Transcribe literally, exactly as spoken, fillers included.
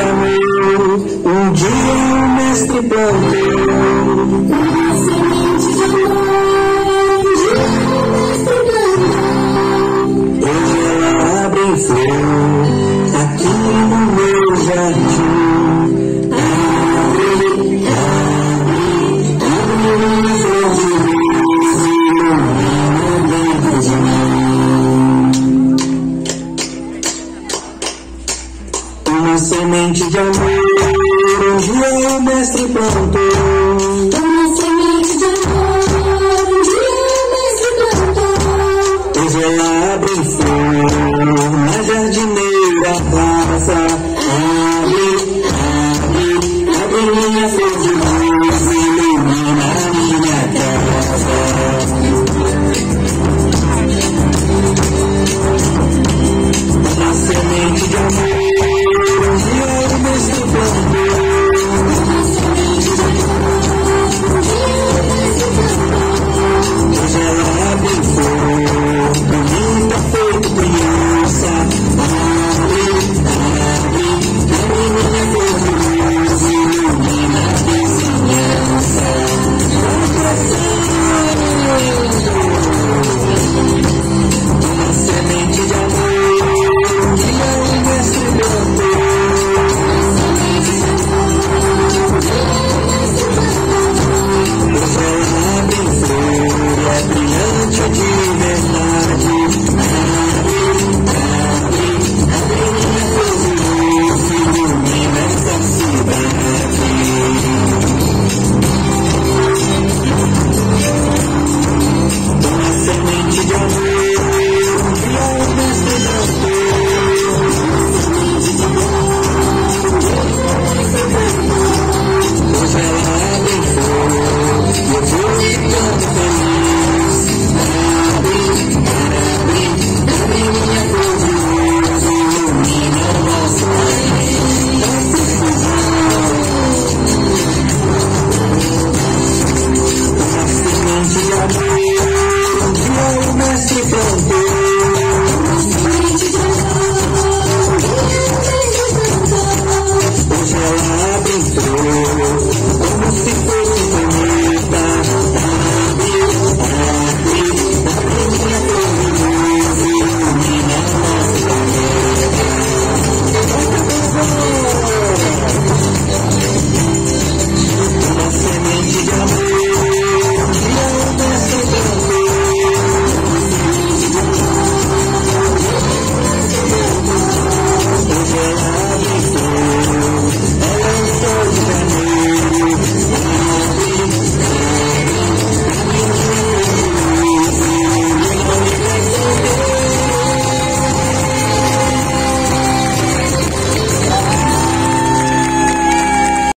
amor, um dia o mestre plantou. Uma semente de amor, um dia o mestre plantou. Hoje ela abre em flor, aqui no meu jardim. Abre, abre, abre uma flor de luz, ilumina dentro de mim. Uma semente de amor, um dia o mestre plantou.